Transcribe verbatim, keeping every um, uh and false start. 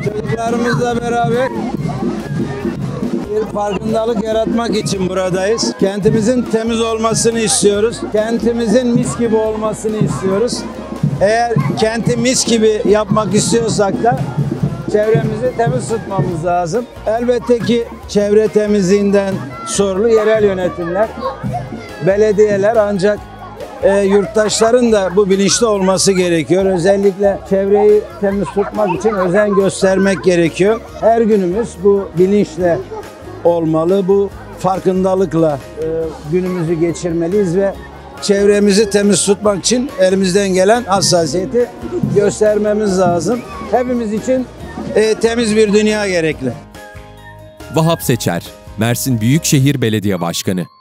Çocuklarımızla beraber bir farkındalık yaratmak için buradayız. Kentimizin temiz olmasını istiyoruz. Kentimizin mis gibi olmasını istiyoruz. Eğer kenti mis gibi yapmak istiyorsak da çevremizi temiz tutmamız lazım. Elbette ki çevre temizliğinden sorumlu yerel yönetimler, belediyeler, ancak e, yurttaşların da bu bilinçli olması gerekiyor. Özellikle çevreyi temiz tutmak için özen göstermek gerekiyor. Her günümüz bu bilinçle olmalı, bu farkındalıkla e, günümüzü geçirmeliyiz ve çevremizi temiz tutmak için elimizden gelen hassasiyeti göstermemiz lazım. Hepimiz için e, temiz bir dünya gerekli. Vahap Seçer, Mersin Büyükşehir Belediye Başkanı.